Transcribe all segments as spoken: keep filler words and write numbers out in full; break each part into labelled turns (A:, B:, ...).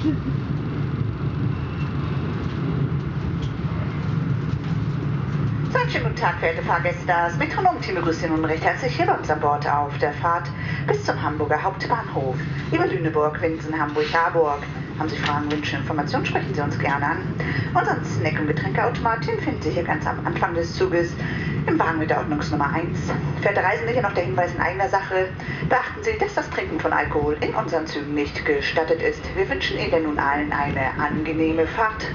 A: So, einen schönen guten Tag, verehrte Fahrgäste. Das Metronom-Team begrüßt Sie nun recht herzlich hier bei uns an Bord auf der Fahrt bis zum Hamburger Hauptbahnhof. Über Lüneburg, Winsen, Hamburg, Harburg. Haben Sie Fragen, Wünsche, Informationen, sprechen Sie uns gerne an. Unser Snack- und Getränkeautomat findet sich hier ganz am Anfang des Zuges im Wagen mit der Ordnungsnummer eins. Verehrte Reisende, hier noch der Hinweis in eigener Sache. Beachten Sie, dass das Trinken von Alkohol in unseren Zügen nicht gestattet ist. Wir wünschen Ihnen nun allen eine angenehme Fahrt.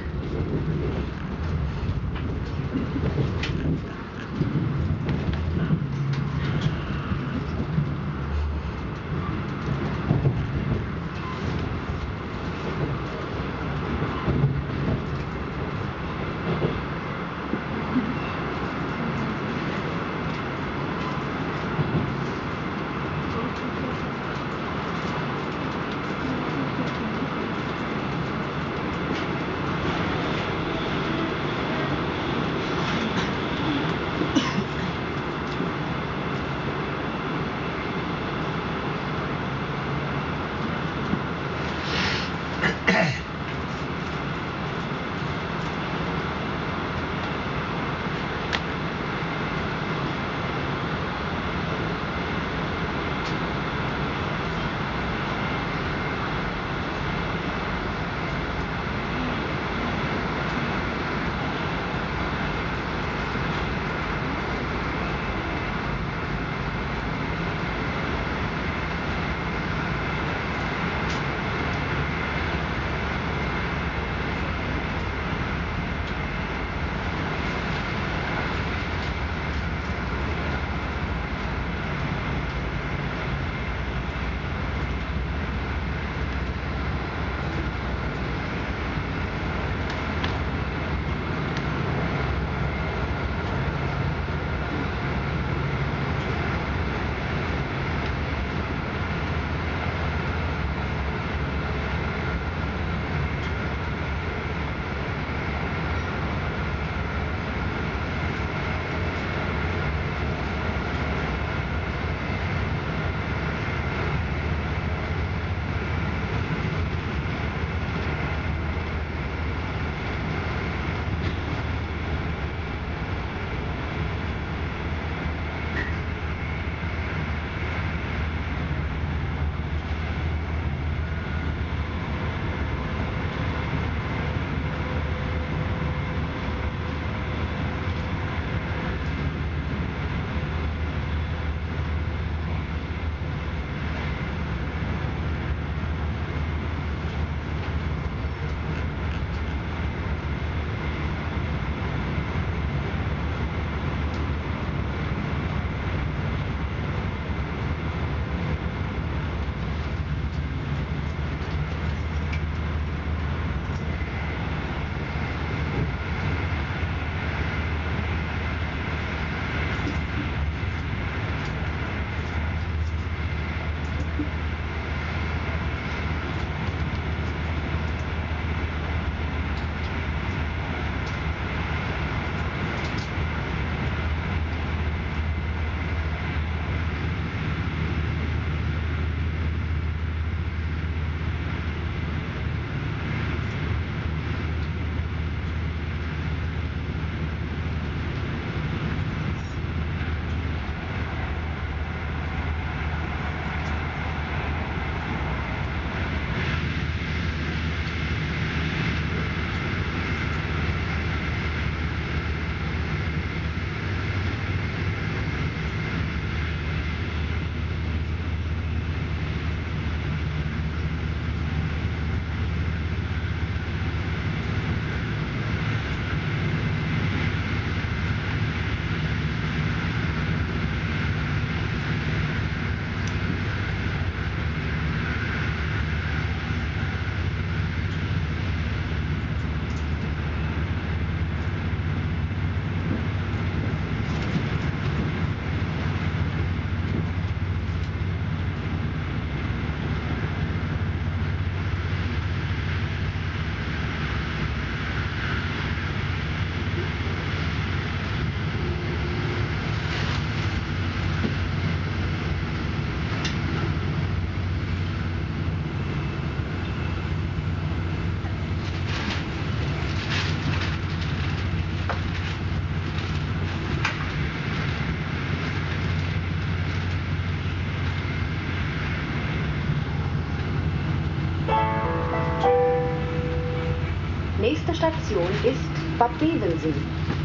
B: Nächste Station ist Bad Bevensen.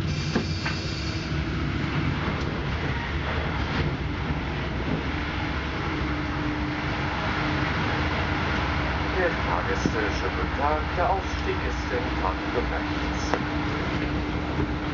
C: Liebe Fahrgäste, schönen guten Tag. Der Aufstieg ist in Fahrtrichtung rechts.